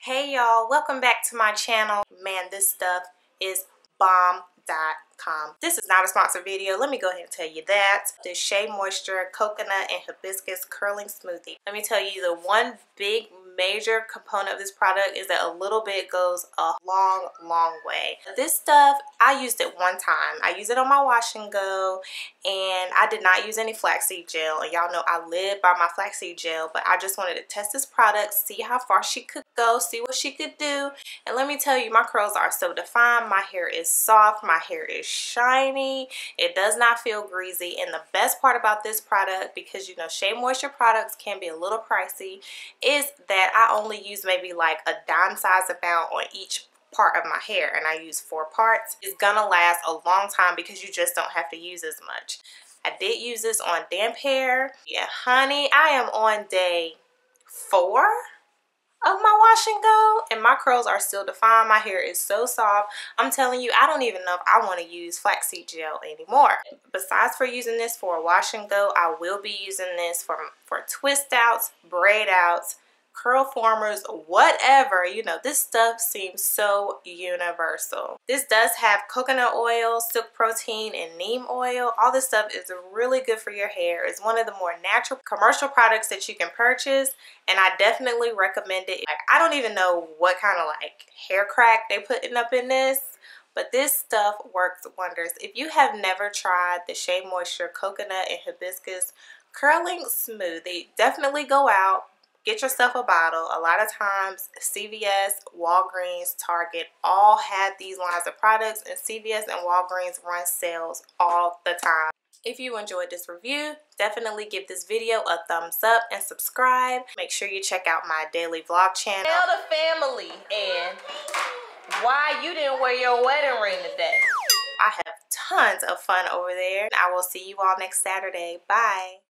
Hey y'all, welcome back to my channel. Man, this stuff is bomb.com. This is not a sponsored video. Let me go ahead and tell you that. The SheaMoisture Coconut and Hibiscus Curling Smoothie. Let me tell you, the one big major component of this product is that a little bit goes a long way. This stuff, I used it one time. I used it on my wash and go, and I did not use any flaxseed gel. And y'all know I live by my flaxseed gel, but I just wanted to test this product, see how far she could go, see what she could do. And let me tell you, my curls are so defined. My hair is soft. My hair is shiny. It does not feel greasy. And the best part about this product, because you know SheaMoisture products can be a little pricey, is that I only use maybe like a dime size amount on each part of my hair, and I use 4 parts. It's gonna last a long time because you just don't have to use as much. I did use this on damp hair. Yeah, honey, I am on day 4 of my wash and go, and my curls are still defined. My hair is so soft. I'm telling you, I don't even know if I want to use flaxseed gel anymore. Besides for using this for a wash and go, I will be using this for twist outs, braid outs, curl formers, whatever. You know, this stuff seems so universal. This does have coconut oil, silk protein, and neem oil. All this stuff is really good for your hair. It's one of the more natural commercial products that you can purchase, and I definitely recommend it. Like, I don't even know what kind of like hair crack they putting up in this, but this stuff works wonders. If you have never tried the SheaMoisture Coconut and Hibiscus Curling Smoothie, definitely go out, get yourself a bottle. A lot of times CVS, Walgreens, Target all have these lines of products, and CVS and Walgreens run sales all the time. If you enjoyed this review, definitely give this video a thumbs up and subscribe. Make sure you check out my daily vlog channel. Tell the family and why you didn't wear your wedding ring today. I have tons of fun over there. I will see you all next Saturday. Bye.